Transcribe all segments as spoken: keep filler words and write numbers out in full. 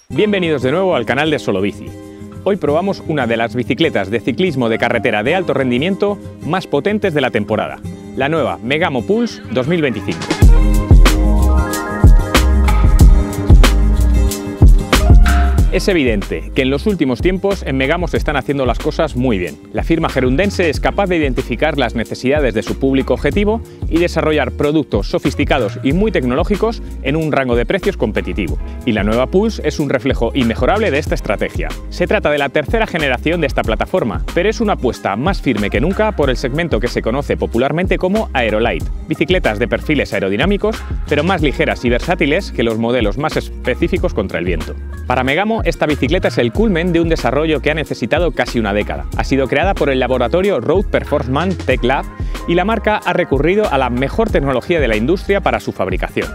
Bienvenidos de nuevo al canal de Solo Bici. Hoy probamos una de las bicicletas de ciclismo de carretera de alto rendimiento más potentes de la temporada, la nueva Megamo Pulse dos mil veinticinco. Es evidente que en los últimos tiempos en Megamo se están haciendo las cosas muy bien. La firma gerundense es capaz de identificar las necesidades de su público objetivo y desarrollar productos sofisticados y muy tecnológicos en un rango de precios competitivo. Y la nueva Pulse es un reflejo inmejorable de esta estrategia. Se trata de la tercera generación de esta plataforma, pero es una apuesta más firme que nunca por el segmento que se conoce popularmente como Aerolite, bicicletas de perfiles aerodinámicos, pero más ligeras y versátiles que los modelos más específicos contra el viento. Para Megamo, esta bicicleta es el culmen de un desarrollo que ha necesitado casi una década. Ha sido creada por el laboratorio Road Performance Tech Lab y la marca ha recurrido a la mejor tecnología de la industria para su fabricación.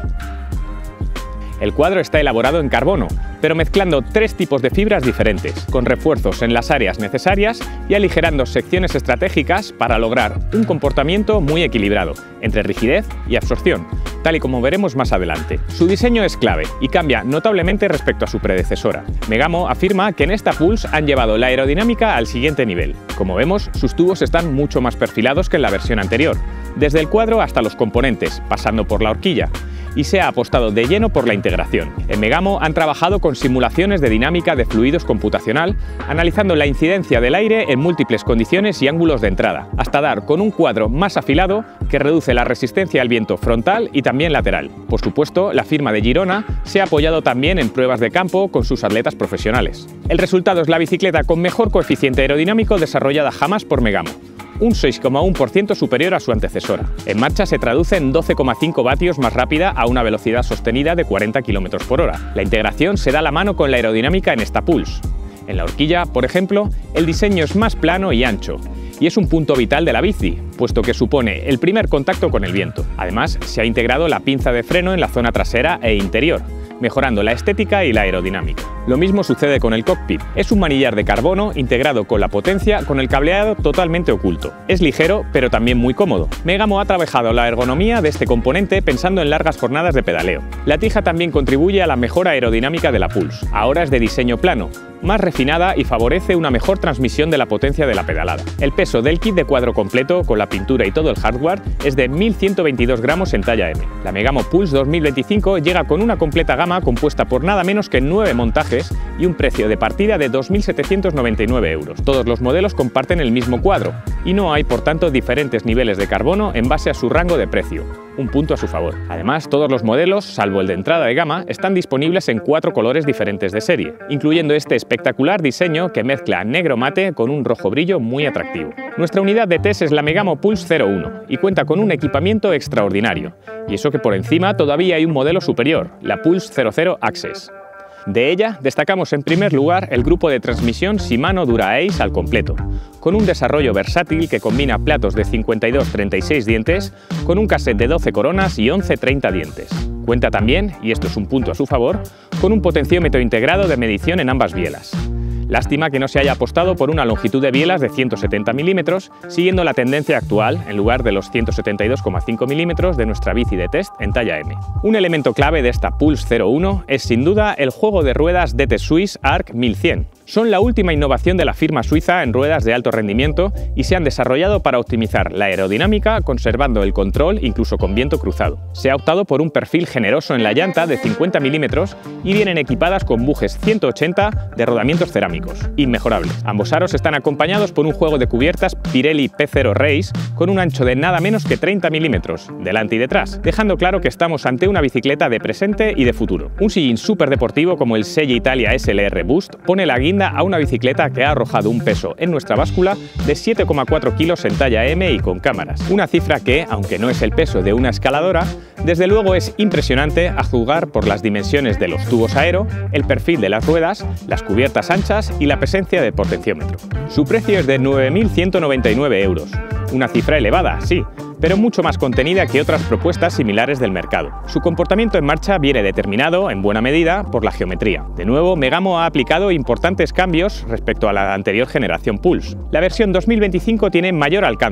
El cuadro está elaborado en carbono, pero mezclando tres tipos de fibras diferentes, con refuerzos en las áreas necesarias y aligerando secciones estratégicas para lograr un comportamiento muy equilibrado entre rigidez y absorción, tal y como veremos más adelante. Su diseño es clave y cambia notablemente respecto a su predecesora. Megamo afirma que en esta Pulse han llevado la aerodinámica al siguiente nivel. Como vemos, sus tubos están mucho más perfilados que en la versión anterior, desde el cuadro hasta los componentes, pasando por la horquilla, y se ha apostado de lleno por la integración. En Megamo han trabajado con simulaciones de dinámica de fluidos computacional, analizando la incidencia del aire en múltiples condiciones y ángulos de entrada, hasta dar con un cuadro más afilado que reduce la resistencia al viento frontal y también lateral. Por supuesto, la firma de Girona se ha apoyado también en pruebas de campo con sus atletas profesionales. El resultado es la bicicleta con mejor coeficiente aerodinámico desarrollada jamás por Megamo, un seis coma uno por ciento superior a su antecesora. En marcha se traduce en doce coma cinco vatios más rápida a una velocidad sostenida de cuarenta kilómetros por hora. La integración se da la mano con la aerodinámica en esta Pulse. En la horquilla, por ejemplo, el diseño es más plano y ancho, y es un punto vital de la bici, puesto que supone el primer contacto con el viento. Además, se ha integrado la pinza de freno en la zona trasera e interior, mejorando la estética y la aerodinámica. Lo mismo sucede con el cockpit. Es un manillar de carbono integrado con la potencia con el cableado totalmente oculto. Es ligero, pero también muy cómodo. Megamo ha trabajado la ergonomía de este componente pensando en largas jornadas de pedaleo. La tija también contribuye a la mejora aerodinámica de la Pulse. Ahora es de diseño plano, más refinada y favorece una mejor transmisión de la potencia de la pedalada. El peso del kit de cuadro completo, con la pintura y todo el hardware, es de mil ciento veintidós gramos en talla M. La Megamo Pulse dos mil veinticinco llega con una completa gama compuesta por nada menos que nueve montajes y un precio de partida de dos mil setecientos noventa y nueve euros. Todos los modelos comparten el mismo cuadro y no hay, por tanto, diferentes niveles de carbono en base a su rango de precio, un punto a su favor. Además, todos los modelos, salvo el de entrada de gama, están disponibles en cuatro colores diferentes de serie, incluyendo este espectacular diseño que mezcla negro mate con un rojo brillo muy atractivo. Nuestra unidad de test es la Megamo Pulse cero uno y cuenta con un equipamiento extraordinario, y eso que por encima todavía hay un modelo superior, la Pulse cero cero Access. De ella destacamos en primer lugar el grupo de transmisión Shimano Dura-Ace al completo, con un desarrollo versátil que combina platos de cincuenta y dos treinta y seis dientes con un cassette de doce coronas y once treinta dientes. Cuenta también, y esto es un punto a su favor, con un potenciómetro integrado de medición en ambas bielas. Lástima que no se haya apostado por una longitud de bielas de ciento setenta milímetros, siguiendo la tendencia actual, en lugar de los ciento setenta y dos coma cinco milímetros de nuestra bici de test en talla M. Un elemento clave de esta Pulse cero uno es sin duda el juego de ruedas D T Swiss Arc mil cien. Son la última innovación de la firma suiza en ruedas de alto rendimiento y se han desarrollado para optimizar la aerodinámica conservando el control incluso con viento cruzado. Se ha optado por un perfil generoso en la llanta de cincuenta milímetros y vienen equipadas con bujes ciento ochenta de rodamientos cerámicos, inmejorables. Ambos aros están acompañados por un juego de cubiertas Pirelli P cero Race con un ancho de nada menos que treinta milímetros, delante y detrás, dejando claro que estamos ante una bicicleta de presente y de futuro. Un sillín súper deportivo como el Selle Italia S L R Boost pone la guinda a una bicicleta que ha arrojado un peso en nuestra báscula de siete coma cuatro kilos en talla M y con cámaras. Una cifra que, aunque no es el peso de una escaladora, desde luego es impresionante a juzgar por las dimensiones de los tubos aero, el perfil de las ruedas, las cubiertas anchas y la presencia de potenciómetro. Su precio es de nueve mil ciento noventa y nueve euros. Una cifra elevada, sí, pero mucho más contenida que otras propuestas similares del mercado. Su comportamiento en marcha viene determinado, en buena medida, por la geometría. De nuevo, Megamo ha aplicado importantes cambios respecto a la anterior generación Pulse. La versión dos mil veinticinco tiene mayor alcance,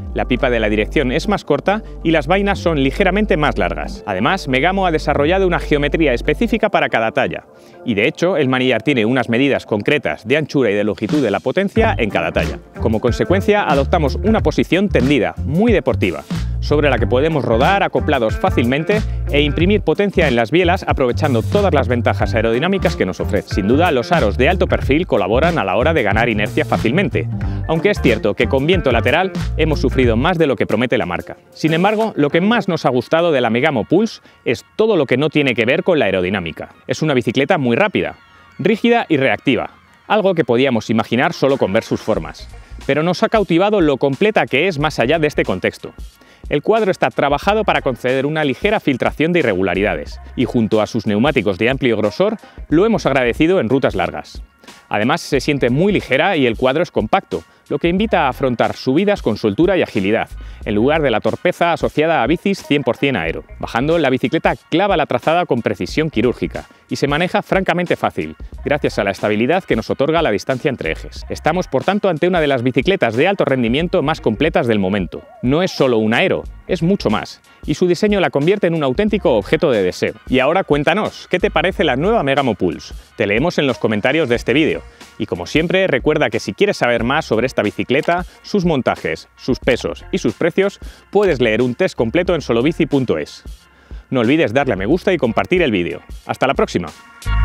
La pipa de la dirección es más corta y las vainas son ligeramente más largas. Además, Megamo ha desarrollado una geometría específica para cada talla. Y de hecho, el manillar tiene unas medidas concretas de anchura y de longitud de la potencia en cada talla. Como consecuencia, adoptamos una posición tendida, muy deportiva, sobre la que podemos rodar acoplados fácilmente e imprimir potencia en las bielas aprovechando todas las ventajas aerodinámicas que nos ofrece. Sin duda, los aros de alto perfil colaboran a la hora de ganar inercia fácilmente, aunque es cierto que con viento lateral hemos sufrido más de lo que promete la marca. Sin embargo, lo que más nos ha gustado de la Megamo Pulse es todo lo que no tiene que ver con la aerodinámica. Es una bicicleta muy rápida, rígida y reactiva, algo que podíamos imaginar solo con ver sus formas. Pero nos ha cautivado lo completa que es más allá de este contexto. El cuadro está trabajado para conceder una ligera filtración de irregularidades y junto a sus neumáticos de amplio grosor lo hemos agradecido en rutas largas. Además se siente muy ligera y el cuadro es compacto, lo que invita a afrontar subidas con soltura y agilidad, en lugar de la torpeza asociada a bicis cien por cien aero. Bajando, la bicicleta clava la trazada con precisión quirúrgica y se maneja francamente fácil, gracias a la estabilidad que nos otorga la distancia entre ejes. Estamos, por tanto, ante una de las bicicletas de alto rendimiento más completas del momento. No es solo un aero, es mucho más, y su diseño la convierte en un auténtico objeto de deseo. Y ahora cuéntanos, ¿qué te parece la nueva Megamo Pulse? Te leemos en los comentarios de este vídeo. Y como siempre, recuerda que si quieres saber más sobre esta bicicleta, sus montajes, sus pesos y sus precios, puedes leer un test completo en solobici punto es. No olvides darle a me gusta y compartir el vídeo. ¡Hasta la próxima!